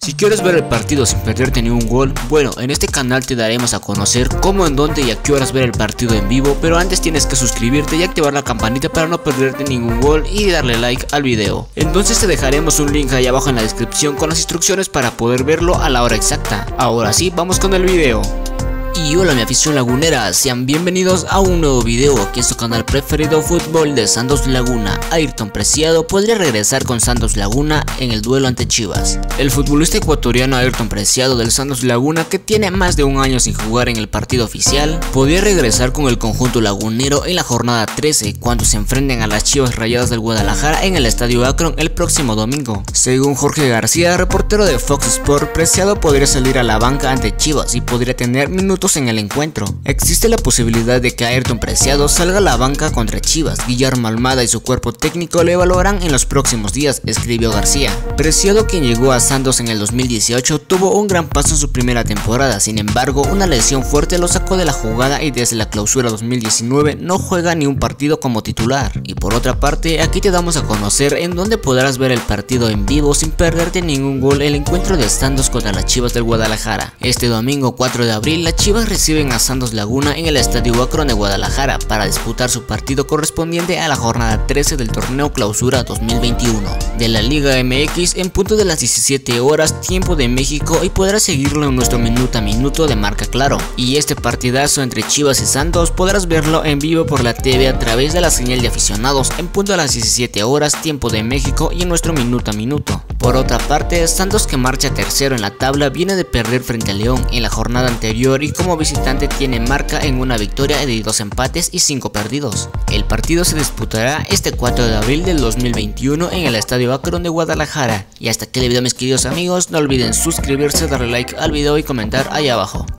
Si quieres ver el partido sin perderte ningún gol, bueno, en este canal te daremos a conocer cómo, en dónde y a qué horas ver el partido en vivo, pero antes tienes que suscribirte y activar la campanita para no perderte ningún gol y darle like al video. Entonces te dejaremos un link ahí abajo en la descripción con las instrucciones para poder verlo a la hora exacta. Ahora sí, vamos con el video. Y hola mi afición lagunera, sean bienvenidos a un nuevo video aquí en su canal preferido Fútbol de Santos Laguna. Ayrton Preciado podría regresar con Santos Laguna en el duelo ante Chivas. El futbolista ecuatoriano Ayrton Preciado del Santos Laguna, que tiene más de un año sin jugar en el partido oficial, podría regresar con el conjunto lagunero en la jornada 13 cuando se enfrenten a las Chivas Rayadas del Guadalajara en el Estadio Akron el próximo domingo. Según Jorge García, reportero de Fox Sports, Preciado podría salir a la banca ante Chivas y podría tener minutos en el encuentro. Existe la posibilidad de que Ayrton Preciado salga a la banca contra Chivas. Guillermo Almada y su cuerpo técnico lo evaluarán en los próximos días, escribió García. Preciado, quien llegó a Santos en el 2018, tuvo un gran paso en su primera temporada. Sin embargo, una lesión fuerte lo sacó de la jugada y desde la clausura 2019 no juega ni un partido como titular. Y por otra parte, aquí te damos a conocer en dónde podrás ver el partido en vivo sin perderte ningún gol, el encuentro de Santos contra las Chivas del Guadalajara. Este domingo 4 de abril, las Chivas reciben a Santos Laguna en el Estadio Akron de Guadalajara para disputar su partido correspondiente a la jornada 13 del torneo Clausura 2021 de la Liga MX en punto de las 17 horas tiempo de México, y podrás seguirlo en nuestro minuto a minuto de Marca Claro. Y este partidazo entre Chivas y Santos podrás verlo en vivo por la TV a través de la señal de aficionados en punto a las 17 horas tiempo de México y en nuestro minuto a minuto. Por otra parte, Santos, que marcha tercero en la tabla, viene de perder frente a León en la jornada anterior y como visitante tiene marca en una victoria de 2 empates y 5 perdidos. El partido se disputará este 4 de abril del 2021 en el Estadio Akron de Guadalajara. Y hasta aquí el video, mis queridos amigos, no olviden suscribirse, darle like al video y comentar ahí abajo.